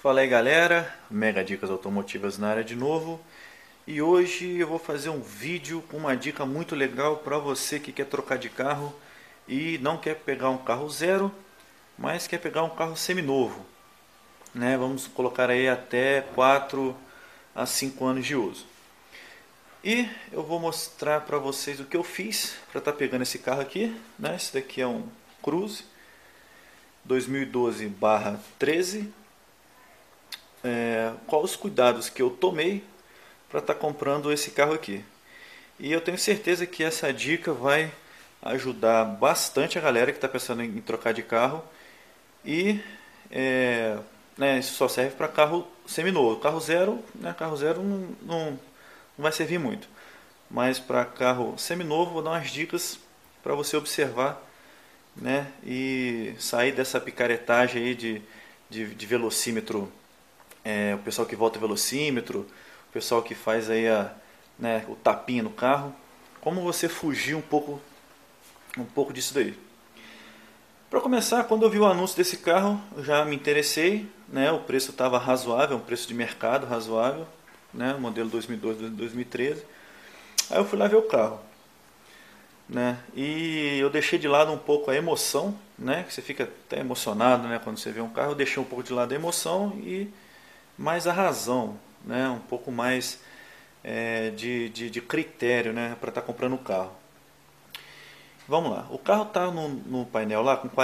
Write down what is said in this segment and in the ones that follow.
Fala aí galera, Mega Dicas Automotivas na área de novo. E hoje eu vou fazer um vídeo com uma dica muito legal para você que quer trocar de carro e não quer pegar um carro zero, mas quer pegar um carro seminovo, né? Vamos colocar aí até 4 a 5 anos de uso. E eu vou mostrar para vocês o que eu fiz para estar pegando esse carro aqui, né? Esse daqui é um Cruze 2012/13. Quais os cuidados que eu tomei para estar comprando esse carro aqui. E eu tenho certeza que essa dica vai ajudar bastante a galera que está pensando em trocar de carro. E isso só serve para carro seminovo. Carro zero, né, carro zero não vai servir muito. Mas para carro seminovo vou dar umas dicas para você observar, né, e sair dessa picaretagem aí de velocímetro. O pessoal que volta velocímetro, o pessoal que faz aí o tapinha no carro. Como você fugir um pouco disso daí? Para começar, quando eu vi o anúncio desse carro, eu já me interessei, né? O preço estava razoável, um preço de mercado razoável, né? Modelo 2012-2013. Aí eu fui lá ver o carro, né? E eu deixei de lado um pouco a emoção, né? Que você fica até emocionado, né? Quando você vê um carro, eu deixei um pouco de lado a emoção e mais a razão, né? Um pouco mais de critério, né? Para estar comprando o carro. Vamos lá, o carro está no painel lá com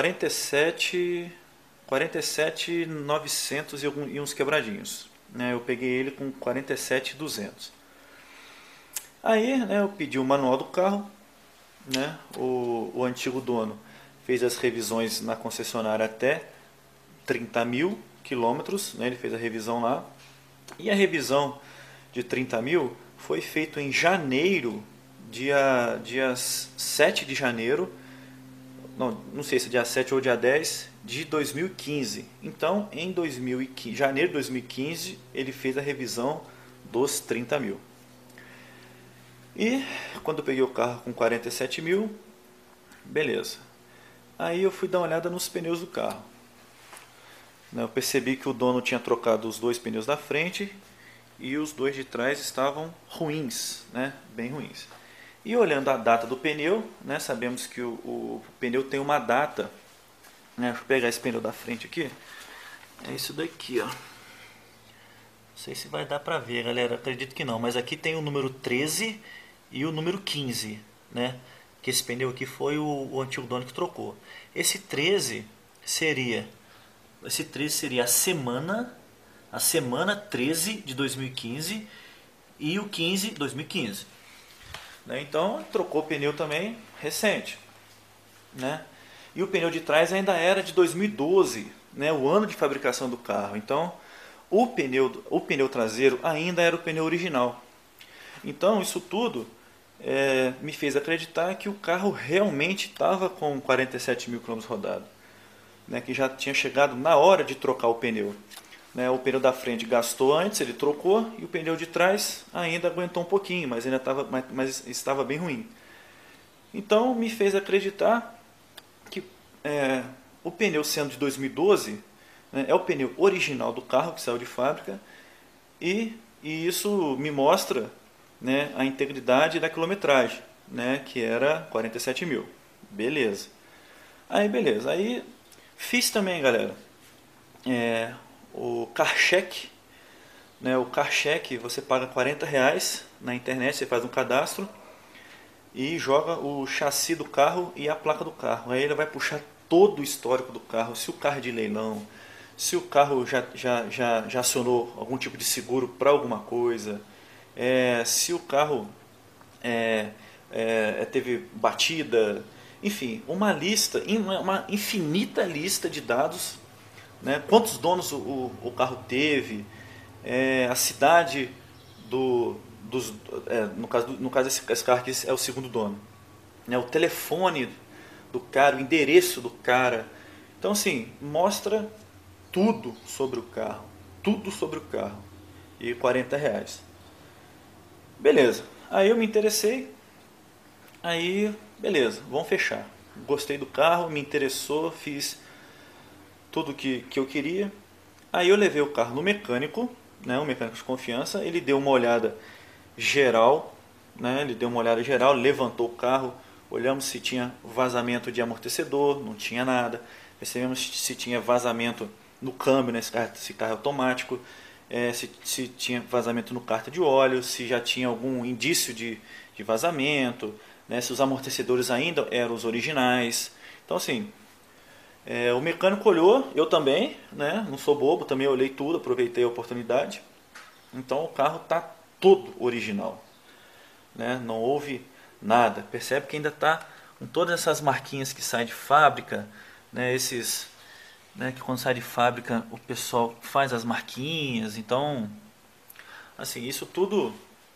47.900 e uns quebradinhos, né? Eu peguei ele com 47.200. Aí, né, eu pedi o manual do carro, né? O antigo dono fez as revisões na concessionária até 30 mil quilômetros, né? Ele fez a revisão lá. E a revisão de 30 mil foi feita em janeiro, dia 7 de janeiro, não sei se é dia 7 ou dia 10 de 2015. Então, em 2015, janeiro de 2015, ele fez a revisão dos 30 mil. E quando eu peguei o carro com 47 mil, beleza. Aí eu fui dar uma olhada nos pneus do carro. Eu percebi que o dono tinha trocado os dois pneus da frente e os dois de trás estavam ruins, né? Bem ruins. E olhando a data do pneu, né? Sabemos que o pneu tem uma data, né? Deixa eu pegar esse pneu da frente aqui. É isso daqui, ó. Não sei se vai dar pra ver, galera. Acredito que não, mas aqui tem o número 13 e o número 15, né? Que esse pneu aqui foi o antigo dono que trocou. Esse 13 seria a semana 13 de 2015 e o 15 2015. Né? Então trocou o pneu também recente. Né? E o pneu de trás ainda era de 2012, né? O ano de fabricação do carro. Então o pneu traseiro ainda era o pneu original. Então isso tudo me fez acreditar que o carro realmente estava com 47 mil quilômetros rodados. Né, que já tinha chegado na hora de trocar o pneu. Né, o pneu da frente gastou antes, ele trocou, e o pneu de trás ainda aguentou um pouquinho, mas mas estava bem ruim. Então me fez acreditar que o pneu sendo de 2012, né, é o pneu original do carro que saiu de fábrica, e isso me mostra, né, a integridade da quilometragem, né, que era 47 mil. Beleza. Aí fiz também, galera, o CarCheck. Né? O CarCheck você paga R$ 40 na internet, você faz um cadastro e joga o chassi do carro e a placa do carro. Aí ele vai puxar todo o histórico do carro, se o carro é de leilão, se o carro já acionou algum tipo de seguro para alguma coisa, se o carro teve batida, enfim, uma infinita lista de dados, né? Quantos donos o carro teve, a cidade no caso esse carro aqui é o segundo dono, né? O telefone do cara, o endereço do cara. Então assim, mostra tudo sobre o carro, e R$ 40. Beleza, aí eu me interessei. Aí, beleza, vamos fechar. Gostei do carro, me interessou, fiz tudo que eu queria. Aí eu levei o carro no mecânico, né, um mecânico de confiança, ele deu uma olhada geral, né, ele deu uma olhada geral, levantou o carro, olhamos se tinha vazamento de amortecedor, não tinha nada, percebemos se tinha vazamento no câmbio, né, esse carro é automático, se tinha vazamento no cárter de óleo, se já tinha algum indício de vazamento, né, se os amortecedores ainda eram os originais. Então assim, o mecânico olhou, eu também, né? Não sou bobo, também olhei tudo, aproveitei a oportunidade. Então o carro está todo original, né? Não houve nada. Percebe que ainda está com todas essas marquinhas que saem de fábrica, né? Esses, né? Que quando sai de fábrica o pessoal faz as marquinhas. Então, assim, isso tudo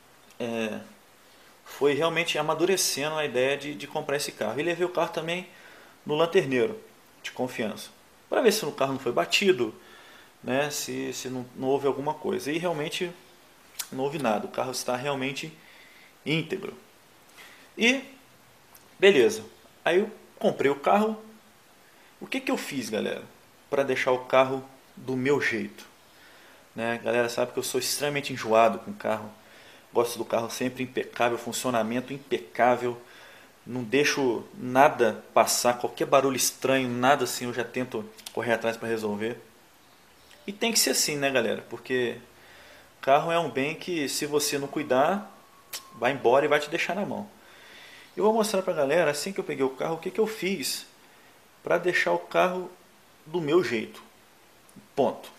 foi realmente amadurecendo a ideia de comprar esse carro. E levei o carro também no lanterneiro de confiança, para ver se o carro não foi batido, né? Se não houve alguma coisa. E realmente não houve nada, o carro está realmente íntegro. E beleza, aí eu comprei o carro. O que eu fiz, galera, para deixar o carro do meu jeito? Né? A galera sabe que eu sou extremamente enjoado com o carro. Gosto do carro sempre impecável, funcionamento impecável. Não deixo nada passar, qualquer barulho estranho, nada assim eu já tento correr atrás para resolver. E tem que ser assim, né, galera? Porque carro é um bem que, se você não cuidar, vai embora e vai te deixar na mão. Eu vou mostrar pra galera, assim que eu peguei o carro, o que eu fiz para deixar o carro do meu jeito. Ponto.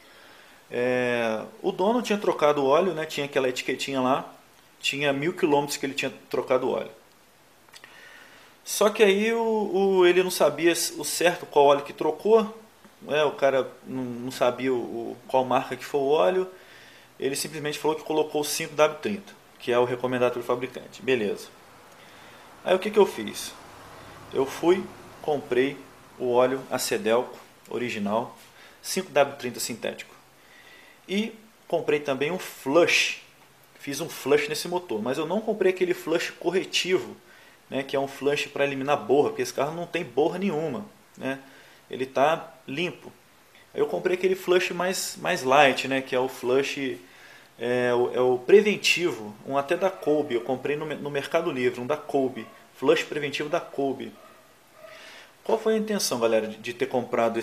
O dono tinha trocado o óleo, né? Tinha aquela etiquetinha lá, tinha 1000 km que ele tinha trocado o óleo. Só que aí ele não sabia o certo qual óleo que trocou, né? O cara não sabia qual marca que foi o óleo. Ele simplesmente falou que colocou o 5W30, que é o recomendado pelo fabricante. Beleza. Aí o que eu fiz? Eu fui, comprei o óleo Acedelco original, 5W30 sintético. E comprei também um flush. Fiz um flush nesse motor, mas eu não comprei aquele flush corretivo, né, que é um flush para eliminar borra, porque esse carro não tem borra nenhuma, né? Ele está limpo. Aí eu comprei aquele flush mais light, né, que é o flush o preventivo, um até da Kolbe. Eu comprei no Mercado Livre, um da Kolbe, flush preventivo da Kolbe. Qual foi a intenção, galera, de ter comprado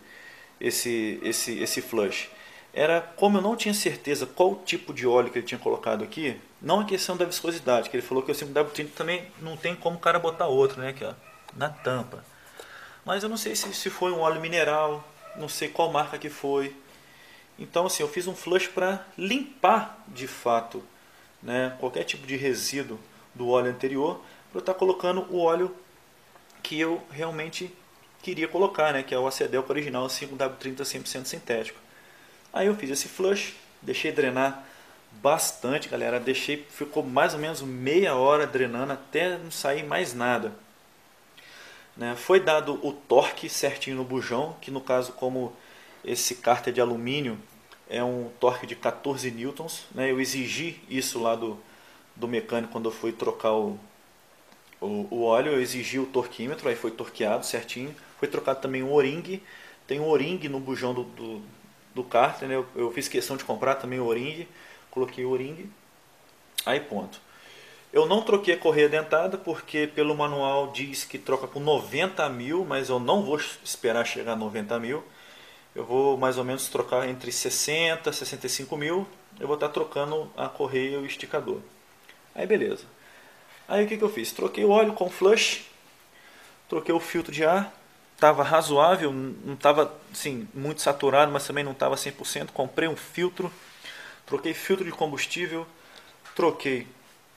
esse flush? Era, como eu não tinha certeza qual tipo de óleo que ele tinha colocado aqui, não a questão da viscosidade, que ele falou que o 5W30 também não tem como o cara botar outro, né, aqui, ó, na tampa. Mas eu não sei se foi um óleo mineral, não sei qual marca que foi. Então assim, eu fiz um flush para limpar de fato, né, qualquer tipo de resíduo do óleo anterior, para eu estar colocando o óleo que eu realmente queria colocar, né, que é o Acedelco original 5W30 100% sintético. Aí eu fiz esse flush, deixei drenar bastante, galera. Ficou mais ou menos meia hora drenando até não sair mais nada. Né? Foi dado o torque certinho no bujão, que no caso, como esse cárter de alumínio é um torque de 14 newtons, né? Eu exigi isso lá do mecânico quando eu fui trocar o óleo. Eu exigi o torquímetro, aí foi torqueado certinho. Foi trocado também o O-ring. Tem um O-ring no bujão do cárter, né? Eu fiz questão de comprar também o O-ring, coloquei o O-ring, aí ponto. Eu não troquei a correia dentada porque pelo manual diz que troca com 90 mil, mas eu não vou esperar chegar a 90 mil. Eu vou mais ou menos trocar entre 60 e 65 mil. Eu vou estar trocando a correia e o esticador. Aí beleza. Aí o que eu fiz? Troquei o óleo com flush, troquei o filtro de ar, estava razoável, não estava assim, muito saturado, mas também não estava 100%. Comprei um filtro, troquei filtro de combustível, troquei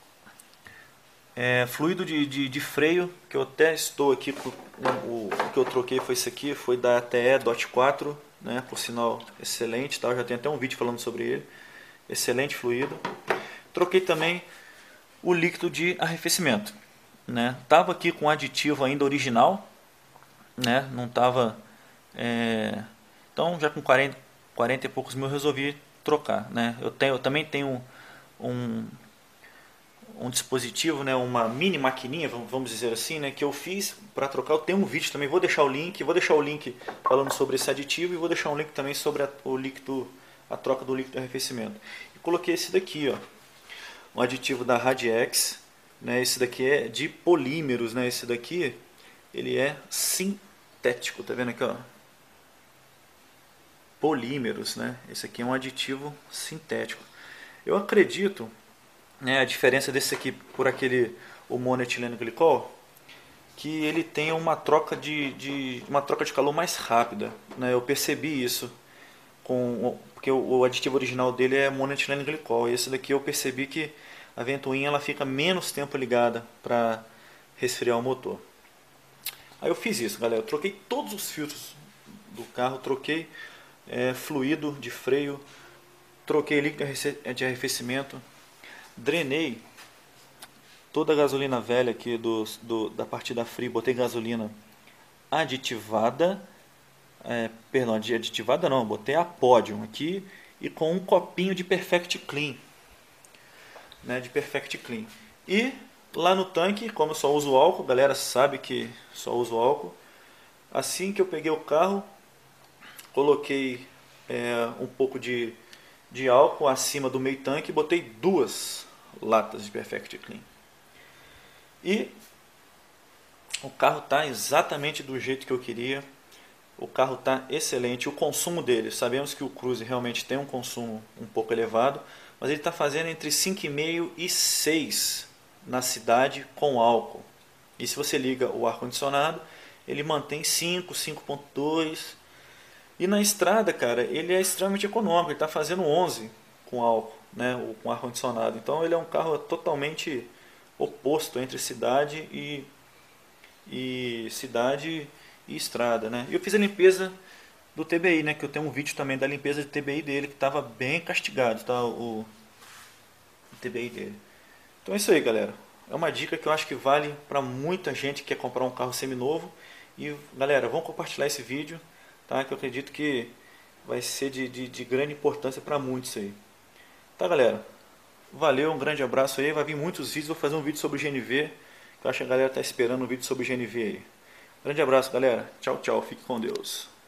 fluido de freio, que eu até estou aqui, o que eu troquei foi esse aqui, foi da ATE DOT 4, né, por sinal excelente, tá? Eu já tenho até um vídeo falando sobre ele, excelente fluido. Troquei também o líquido de arrefecimento, né? Tava aqui com aditivo ainda original, né? Não tava, então já com 40 e poucos mil eu resolvi trocar, né? Eu também tenho um um dispositivo, né, uma mini maquininha, vamos dizer assim, né, que eu fiz para trocar. Eu tenho um vídeo também, vou deixar o link falando sobre esse aditivo e vou deixar um link também sobre a troca do líquido de arrefecimento. E coloquei esse daqui, ó, um aditivo da Radiex, né, esse daqui é de polímeros, né, esse daqui ele é sintético, tá vendo aqui, ó? Polímeros, né? Esse aqui é um aditivo sintético. Eu acredito, né, a diferença desse aqui por aquele o monoetileno glicol, que ele tem uma troca de calor mais rápida, né? Eu percebi isso porque o aditivo original dele é monoetileno glicol, e esse daqui eu percebi que a ventoinha ela fica menos tempo ligada para resfriar o motor. Aí eu fiz isso, galera. Eu troquei todos os filtros do carro, troquei fluido de freio, troquei líquido de arrefecimento, drenei toda a gasolina velha aqui da partida free, botei gasolina aditivada, perdão, aditivada não, botei a Podium aqui e com um copinho de Perfect Clean, né, de Perfect Clean. E lá no tanque, como eu só uso álcool, galera sabe que só uso álcool, assim que eu peguei o carro, coloquei um pouco de álcool acima do meio tanque e botei 2 latas de Perfect Clean. E o carro está exatamente do jeito que eu queria. O carro está excelente. O consumo dele, sabemos que o Cruze realmente tem um consumo um pouco elevado, mas ele está fazendo entre 5,5 e 6 na cidade com álcool. E se você liga o ar-condicionado, ele mantém 5, 5,2. E na estrada, cara, ele é extremamente econômico. Ele está fazendo 11 com álcool, né, ou com ar-condicionado. Então ele é um carro totalmente oposto entre cidade e estrada, né? E eu fiz a limpeza do TBI, né? Que eu tenho um vídeo também da limpeza de TBI dele que estava bem castigado, tá? O TBI dele. Então é isso aí, galera. É uma dica que eu acho que vale para muita gente que quer comprar um carro seminovo. E galera, vamos compartilhar esse vídeo, tá? Que eu acredito que vai ser de grande importância para muitos aí. Tá, galera? Valeu, um grande abraço aí. Vai vir muitos vídeos. Vou fazer um vídeo sobre o GNV. Que eu acho que a galera tá esperando um vídeo sobre o GNV aí. Grande abraço, galera. Tchau, tchau. Fique com Deus.